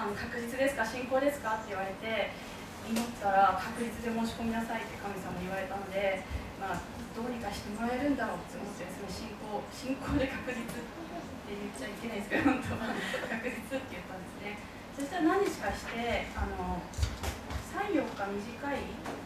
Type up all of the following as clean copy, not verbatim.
確実ですか、信仰ですかって言われて、祈ったら確実で申し込みなさいって神様に言われたので、どうにかしてもらえるんだろうって思ってですね、信仰で確実って言っちゃいけないですけど、本当は確実って言ったんですね。そしたら何日かして、3、4日短い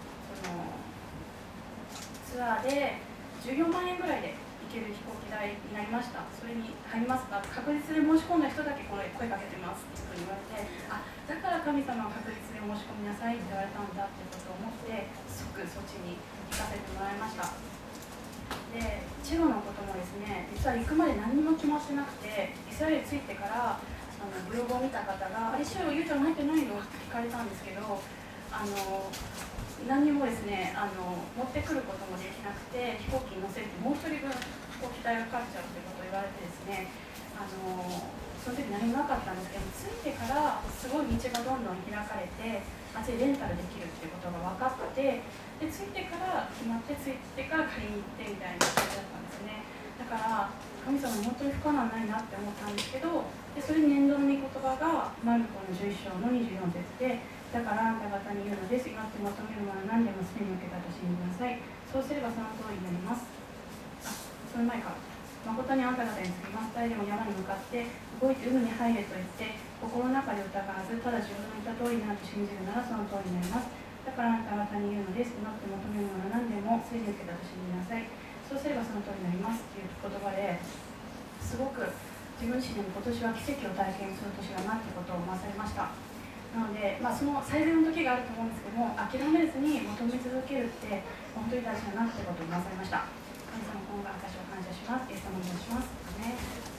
ツアーで14万円ぐらいで行ける飛行機代になりました。それに入りますか、確実で申し込んだ人だけこれ声かけてますっていうふうに言われて、だから神様は確実で申し込みなさいって言われたんだっていうことを思って、即そっちに行かせてもらいました。で、チェロのこともですね、実は行くまで何も決まってなくて、イスラエル着いてからブログを見た方が、チェロゆうちゃん入ってないのって聞かれたんですけど、何にもですね、持ってくることもできなくて、飛行機に乗せるともう1人分飛行機代がかかっちゃうということを言われてですね、その時何もなかったんですけど、着いてからすごい道がどんどん開かれて、あっちでレンタルできるっていうことが分かって、で着いてから決まって、着いてから借りに行ってみたいな感じだったんですね。だから神様に本当に不可能ないなって思ったんですけど、でそれに念動の御言葉がマルコの11章の24節で、だからあなた方に言うのです。祈って求めるものは何でもすでに受けたと信じなさい。そうすればその通りになります。その前から。誠にあなた方につきます。誰でも山に向かって動いて海に入れと言って、心の中で疑わず、ただ自分の言った通りになると信じるならその通りになります。だからあなた方に言うのです。祈って求めるものは何でもすでに受けたと信じなさい。そうすればその通りになりますっていう言葉で、すごく自分自身でも今年は奇跡を体験する年だなってことを思わされました。なので、その最善の時があると思うんですけども、諦めずに求め続けるって本当に大事だなってことを思わされました。神様、今後私を感謝します。イエス様をお願いします。